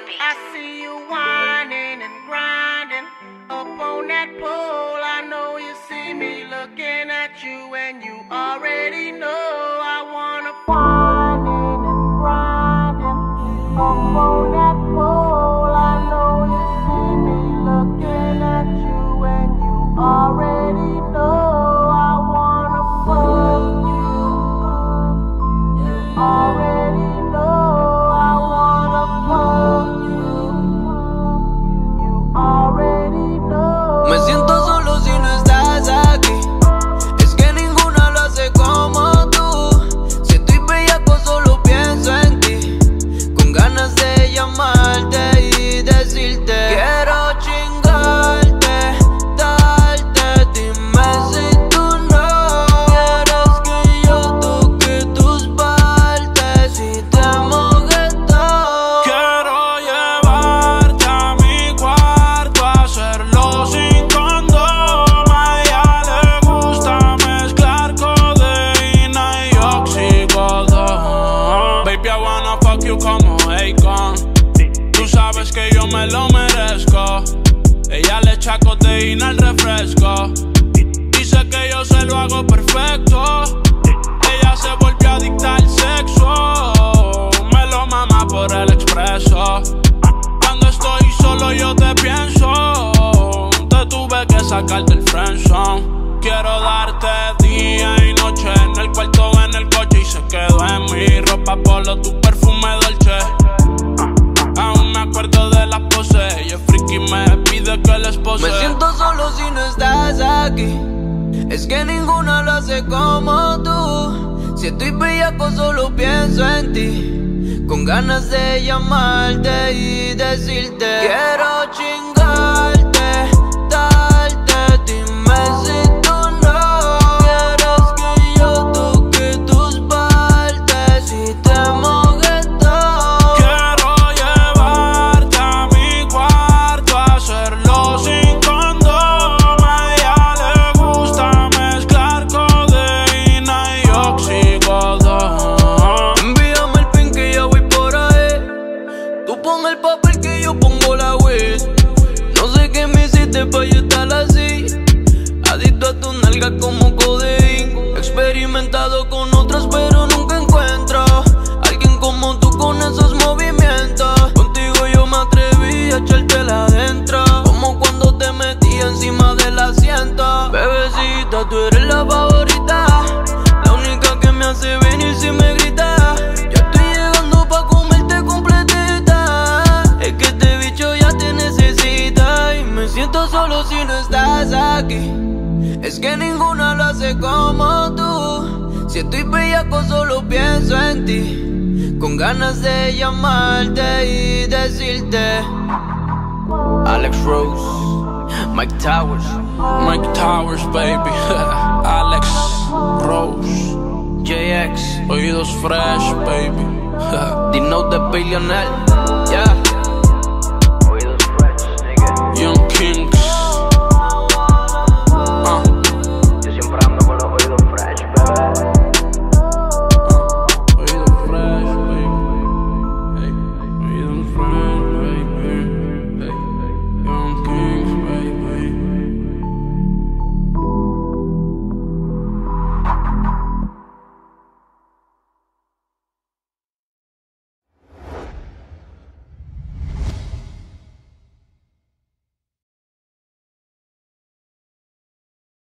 I see you whining and grinding up on that pole. I know you see me looking at you, and you already know I wanna whining and grinding up on that pole. I know you see me looking at you, and you already know I wanna fuck you. You already know I wanna fuck you. You already know. Me siento solo si no estás aquí. Es que ninguna lo hace como tú. Si estoy bellaco solo pienso en ti, con ganas de llamarte y decirte quiero chingarte, darte. Dime si tú no quieres que yo toque tus partes, si te mojes todo. Quiero llevarte a mi cuarto, hacerlo sin condón. A ella le gusta mezclar codeína y oxicodón. Baby, I wanna fuck you como Akon. Tú sabes que yo me lo merezco. Ella le echa codeína al refresco. Dice que yo se lo hago perfecto. Ella se volvió adicta al sexo. Me lo mama por el expreso. Cuando estoy solo yo te pienso. Te tuve que sacar del friendzone. Quiero darte día y noche, en el cuarto, en el coche, y se quedó en mi ropa polo, tu perfume dolce. Aún me acuerdo de las poses. Ella es friki, me pide que la espose. Me siento solo si no estás aquí. Es que ninguna lo hace como tú. Si estoy bellaco solo pienso en ti, con ganas de llamarte y decirte quiero chingarte, darte. Dime si tú no quieres que yo toque tus partes, si te mojes todo. Quiero llevarte a mi cuarto, hacerlo sin condón. A ella le gusta mezclar codeína y oxicodón. Envíame el pin que ya voy por ahí. Tú pon el papel que yo pongo la weed. No sé qué me hiciste pa' yo estar así, adicto a tu nalga como codeín. Experimentado con otras pero nunca encuentro alguien como tú con esos movimientos. Contigo yo me atreví a echártela adentro, como cuando te metí encima del asiento. Bebecita, tú eres la favorita, la única que me hace venir si me grita. Ya estoy llegando pa' comerte completita. Es que este bicho ya te necesita. Y me siento solo si no estás aquí. Es que ninguna lo hace como tú. Si estoy bellaco solo pienso en ti, con ganas de llamarte y decirte Alex Rose, Mike Towers. Mike Towers, baby. Alex Rose. JX, Oídos fresh, baby. Dino de Billionaire. Yeah.